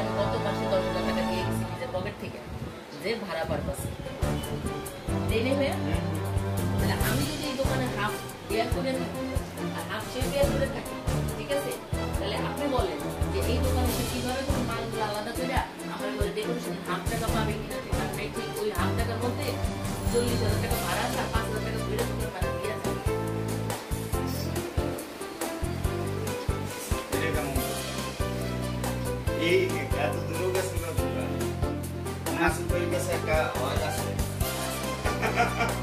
আমি গত মাসে 10,000 টাকা দিয়ে গেছি নিজের পকেট থেকে, যে ভাড়া পারপাসে ট্রেনে হয়ে। তাহলে আমি যদি এই দোকানে হাফ বেয়ার করে থাকি আর হাফ সে বেয়ার করে থাকি, ঠিক আছে, তাহলে আপনি বলেন যে এই দোকানে সে কিভাবে কোনো মালগুলো আলাদা করে আমার ঘরে ডেকোরেশন হাফ টাকা পাবে কিনা, ঠিক ওই হাফ টাকার মধ্যে 40,000 টাকা ভাড়া আছে আর 5,000 টাকা ঘুরে ঘুরে মানে দিয়ে আছে। এই এত দূর গেছিল তোমরা, মাসুদ ভাই কাছে একটা আওয়াজ আছে।